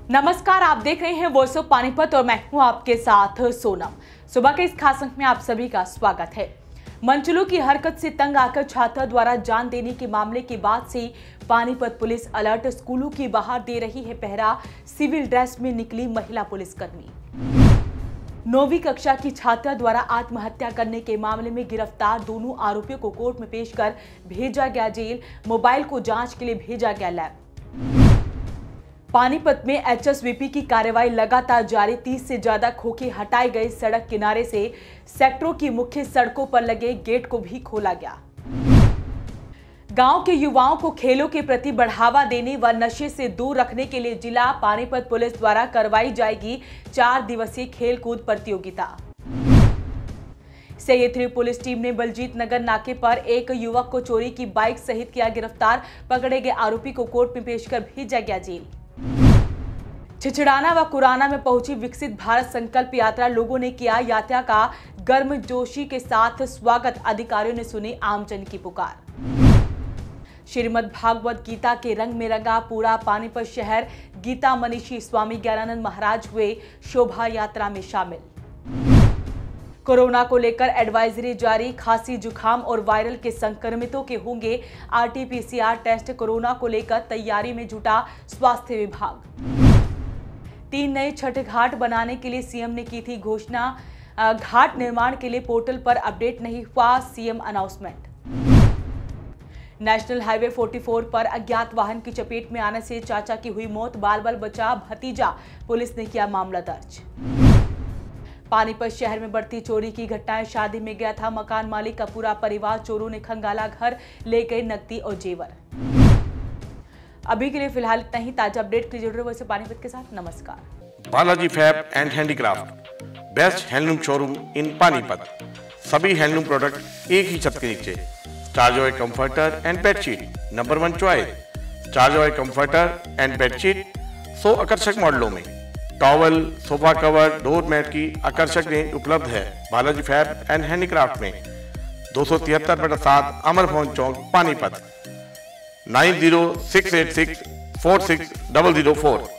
नमस्कार, आप देख रहे हैं वॉइस ऑफ पानीपत और मैं हूं आपके साथ सोनम। सुबह के इस खास अंक में आप सभी का स्वागत है। मंचलों की हरकत से तंग आकर छात्रा द्वारा जान देने के मामले के बाद से पानीपत पुलिस अलर्ट। स्कूलों के बाहर दे रही है पहरा सिविल ड्रेस में निकली महिला पुलिसकर्मी। 9वीं कक्षा की छात्रा द्वारा आत्महत्या करने के मामले में गिरफ्तार दोनों आरोपियों को कोर्ट में पेश कर भेजा गया जेल। मोबाइल को जांच के लिए भेजा गया लैब। पानीपत में एचएसवीपी की कार्रवाई लगातार जारी। 30 से ज्यादा खोखे हटाए गए। सड़क किनारे से सेक्टरों की मुख्य सड़कों पर लगे गेट को भी खोला गया। गांव के युवाओं को खेलों के प्रति बढ़ावा देने व नशे से दूर रखने के लिए जिला पानीपत पुलिस द्वारा करवाई जाएगी 4 दिवसीय खेलकूद प्रतियोगिता। सैयदपुर पुलिस टीम ने बलजीत नगर नाके पर एक युवक को चोरी की बाइक सहित किया गिरफ्तार। पकड़े गए आरोपी को कोर्ट में पेश कर भेजा गया जेल। छिछड़ाना व कुराना में पहुंची विकसित भारत संकल्प यात्रा। लोगों ने किया यात्रा का गर्मजोशी के साथ स्वागत। अधिकारियों ने सुनी आमजन की पुकार। श्रीमद् भागवत गीता के रंग में रंगा पूरा पानीपत शहर। गीता मनीषी स्वामी ज्ञानानंद महाराज हुए शोभा यात्रा में शामिल। कोरोना को लेकर एडवाइजरी जारी। खांसी, जुकाम और वायरल के संक्रमितों के होंगे आरटीपीसीआर टेस्ट। कोरोना को लेकर तैयारी में जुटा स्वास्थ्य विभाग। 3 नए छठ घाट बनाने के लिए सीएम ने की थी घोषणा। घाट निर्माण के लिए पोर्टल पर अपडेट नहीं हुआ। CM announcement. नेशनल हाईवे 44 पर अज्ञात वाहन की चपेट में आने से चाचा की हुई मौत। बाल बचा भतीजा। पुलिस ने किया मामला दर्ज। पानीपत शहर में बढ़ती चोरी की घटनाएं। शादी में गया था मकान मालिक का पूरा परिवार। चोरों ने खंगाला घर, ले गए नकदी और जेवर। अभी के लिए फिलहाल इतना ही। ताजा अपडेट के लिए जुड़ रहे वैसे पानीपत के साथ। नमस्कार। Balaji fab and handicraft, best handloom showroom in Panipat. सभी हैंडलूम प्रोडक्ट एक ही छत के नीचे। Starjoy comforter and bedsheet number 1 choice. Starjoy comforter and bedsheet 100 आकर्षक मॉडलों में। Towel, sofa cover, door mat की आकर्षक रेंज उपलब्ध है बालाजी फैब एंड हैंडीक्राफ्ट में। 273/7 अमर भवन चौक पानीपत। 9068646004।